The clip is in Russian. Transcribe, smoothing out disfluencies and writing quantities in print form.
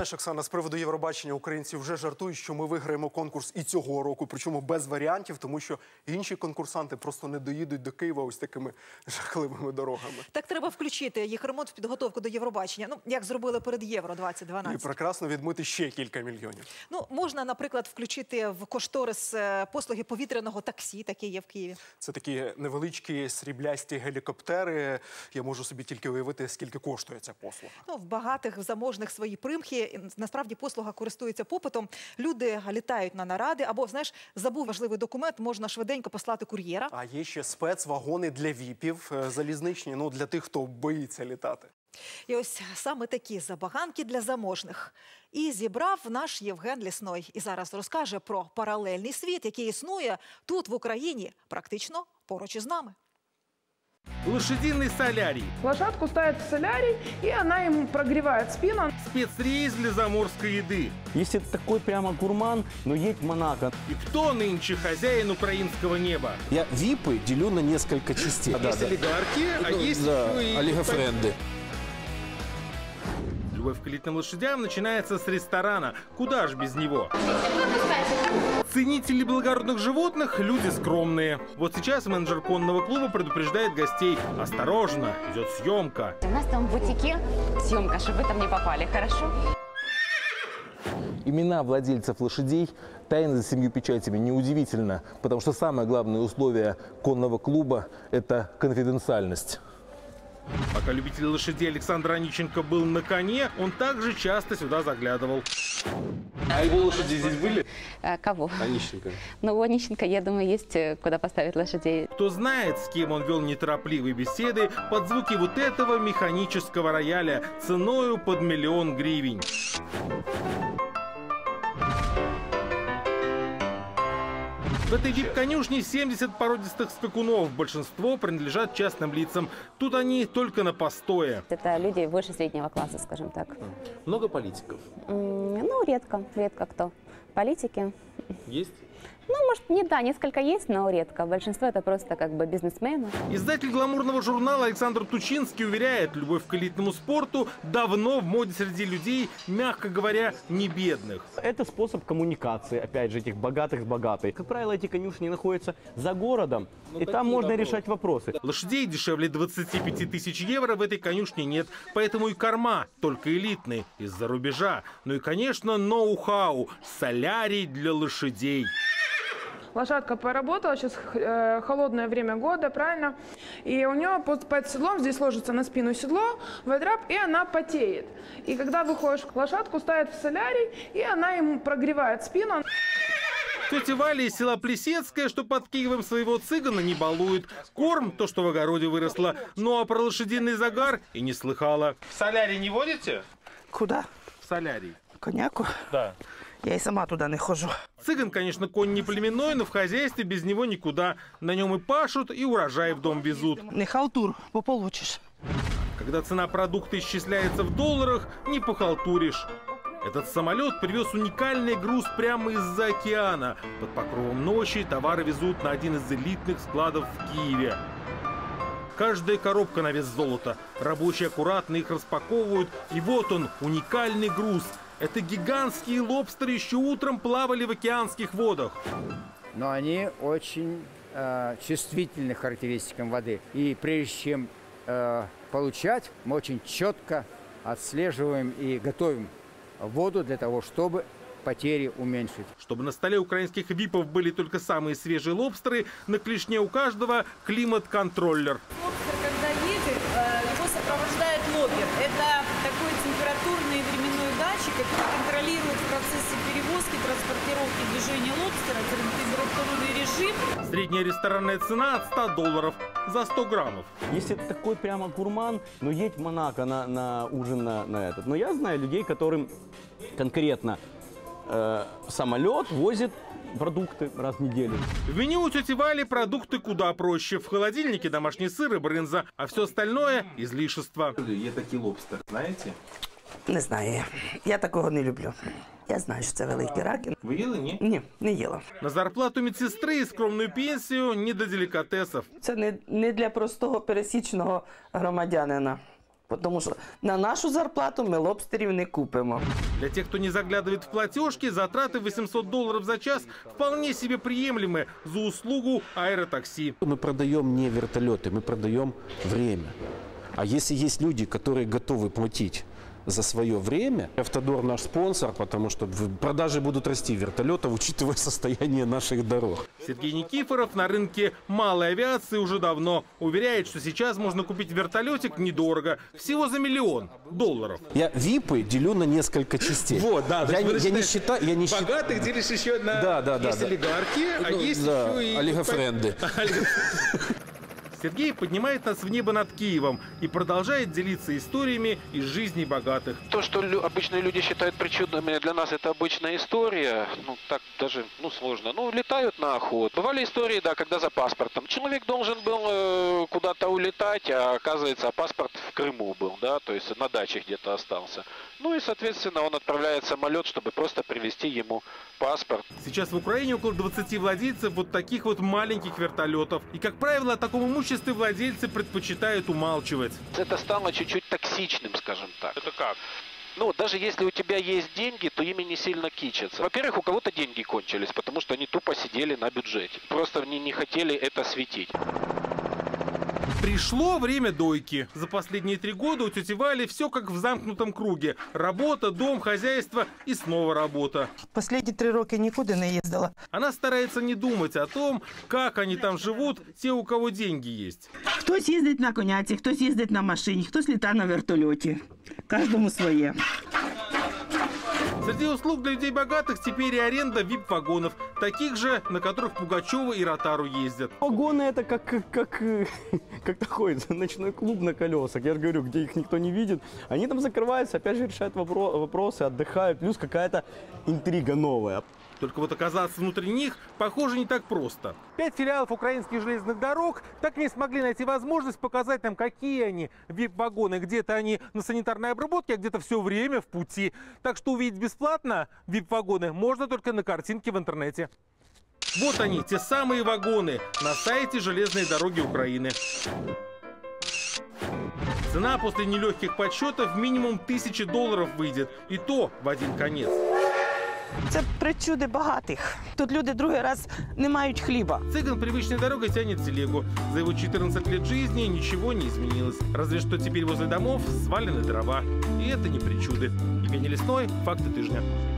Знаєш, Оксана, з приводу Євробачення українці вже жартують, що ми виграємо конкурс і цього року, причому без варіантів, тому що інші конкурсанти просто не доїдуть до Києва ось такими жахливими дорогами. Так треба включити їх ремонт в підготовку до Євробачення, ну, як зробили перед Євро-2012. І прекрасно відмити ще кілька мільйонів. Ну, можна, наприклад, включити в кошторис послуги повітряного таксі, такі є в Києві. Це такі невеличкі сріблясті гелікоптери. Я можу собі тільки уявити, скільки коштує ця послуга. Ну, в багатих, в заможних свої примхи. Насправді послуга користується попитом. Люди літають на наради або, знаєш, забув важливий документ, можна швиденько послати кур'єра. А є ще спецвагони для віпів залізничні, ну, для тих, хто боїться літати. І ось саме такі забаганки для заможних. І зібрав наш Євген Лісной. І зараз розкаже про паралельний світ, який існує тут, в Україні, практично поруч із нами. Лошадиный солярий. Лошадку ставят в солярий, и она им прогревает спину. Спецрейс для заморской еды. Если ты такой прямо гурман, ну едь в Монако. И кто нынче хозяин украинского неба? Я випы делю на несколько частей. Есть олигархи, а есть еще и... олигофренды. Любовь к элитным лошадям начинается с ресторана. Куда ж без него? Ценители благородных животных – люди скромные. Вот сейчас менеджер конного клуба предупреждает гостей. Осторожно, идет съемка. У нас там в бутике съемка, чтобы вы там не попали, хорошо? Имена владельцев лошадей тайны за 7 печатями. Неудивительно, потому что самое главное условие конного клуба – это конфиденциальность. Пока любитель лошадей Александр Онищенко был на коне, он также часто сюда заглядывал. А его лошади здесь были? Кого? Онищенко. Ну, у Онищенко, я думаю, есть куда поставить лошадей. Кто знает, с кем он вел неторопливые беседы под звуки вот этого механического рояля ценою под 1 000 000 гривен. В этой вип-конюшне 70 породистых скакунов. Большинство принадлежат частным лицам. Тут они только на постое. Это люди выше среднего класса, скажем так. Много политиков? Ну, редко кто. Политики. Есть? Ну, может, не да, несколько есть, но редко. Большинство это просто как бы бизнесмены. Издатель гламурного журнала Александр Тучинский уверяет, любовь к элитному спорту давно в моде среди людей, мягко говоря, не бедных. Это способ коммуникации, опять же, этих богатых с богатой. Как правило, эти конюшни находятся за городом, и там можно решать вопросы. Лошадей дешевле 25 тысяч евро в этой конюшне нет, поэтому и корма только элитные, из-за рубежа. Ну и, конечно, ноу-хау, солярий для лошадей. Лошадка поработала, сейчас холодное время года, правильно? И у нее под седлом, здесь ложится на спину седло, водраб, и она потеет. И когда выходишь, лошадку ставят в солярий, и она им прогревает спину. Тетя Валя из села Плесецкая, что под Киевом своего цыгана не балует. Корм, то, что в огороде выросло. Ну а про лошадиный загар и не слыхала. В солярий не водите? Куда? В солярий. Коняку? Да. Я и сама туда не хожу. Цыган, конечно, конь не племенной, но в хозяйстве без него никуда. На нем и пашут, и урожай в дом везут. Не халтур, пополучишь. Когда цена продукта исчисляется в долларах, не похалтуришь. Этот самолет привез уникальный груз прямо из-за океана. Под покровом ночи товары везут на один из элитных складов в Киеве. Каждая коробка на вес золота. Рабочие аккуратно их распаковывают. И вот он, уникальный груз. Это гигантские лобстеры еще утром плавали в океанских водах. Но они очень чувствительны к характеристикам воды. И прежде чем получать, мы очень четко отслеживаем и готовим воду для того, чтобы потери уменьшить. Чтобы на столе украинских випов были только самые свежие лобстеры, на клешне у каждого климат-контроллер. Лобстер, когда едет, его сопровождает логер. Это такой температурный и временной датчик, который контролирует в процессе перевозки, транспортировки, движения лобстера, температурный режим. Средняя ресторанная цена от $100 за 100 граммов. Если ты такой прямо гурман, ну едь в Монако на ужин на этот. Но я знаю людей, которым конкретно самолет возит продукты раз в неделю. В меню у тети Вали продукты куда проще. В холодильнике домашний сыр и брынза, а все остальное – излишество. Є такий лобстер, знаєте? Не знаю. Я такого не люблю. Я знаю, що це великі раки. Ви їли, ні? Ні, не їла. На зарплату медсестры и скромную пенсию не до деликатесов. Це не для простого пересічного громадянина. Тому що на нашу зарплату ми лобстерів не купимо. Для тех, кто не заглядывает в платежки, затраты $800 за час вполне себе приемлемы за услугу аэротакси. Мы продаем не вертолеты, мы продаем время. А если есть люди, которые готовы платить за свое время, Автодор наш спонсор, потому что продажи будут расти вертолетов, учитывая состояние наших дорог. Сергей Никифоров на рынке малой авиации уже давно уверяет, что сейчас можно купить вертолетик недорого, всего за $1 миллион. Я ВИПы делю на несколько частей. Вот, да. Я не считаю... Богатых делишь еще на... Есть олигархи, а есть еще и... Олигофренды. Сергей поднимает нас в небо над Киевом и продолжает делиться историями из жизни богатых. То, что обычные люди считают причудными, для нас это обычная история. Ну, так даже, сложно. Летают на охоту. Бывали истории, да, когда за паспортом. Человек должен был куда-то улетать, а оказывается, паспорт в Крыму был, да, то есть на даче где-то остался. И, соответственно, он отправляет самолет, чтобы просто привезти ему паспорт. Сейчас в Украине около 20 владельцев вот таких вот маленьких вертолетов. И, как правило, о таком имуществе владельцы предпочитают умалчивать. Это стало чуть-чуть токсичным, скажем так. Это как? Даже если у тебя есть деньги, то ими не сильно кичатся. Во-первых, у кого-то деньги кончились, потому что они тупо сидели на бюджете. Просто они не хотели это светить. Пришло время дойки. За последние 3 года у тети Вали все как в замкнутом круге. Работа, дом, хозяйство и снова работа. Последні 3 роки нікуди не їздила. Она старается не думать о том, как они там живут, те, у кого деньги есть. Хтось їздить на коняці, хтось їздить на машині, хтось літає на вертольоті. Кожному своє. Среди услуг для людей богатых теперь и аренда вип-вагонов, таких же, на которых Пугачева и Ротару ездят. Вагоны это как такой ночной клуб на колесах. Я же говорю, где их никто не видит. Они там закрываются, опять же решают вопросы, отдыхают. Плюс какая-то интрига новая. Только вот оказаться внутри них, похоже, не так просто. 5 филиалов украинских железных дорог так и не смогли найти возможность показать нам, какие они вип-вагоны. Где-то они на санитарной обработке, а где-то все время в пути. Так что увидеть бесплатно вип-вагоны можно только на картинке в интернете. Вот они, те самые вагоны, на сайте Железной дороги Украины. Цена после нелегких подсчетов минимум $1000 выйдет. И то в один конец. Це причуди багатих. Тут люди другий раз не мають хліба. Цыган привычной дорогой тянет телегу. За его 14 лет жизни ничего не изменилось. Разве что теперь возле домов свалены дрова. И это не причуды. Евгений Лесной, «Факты тыжня».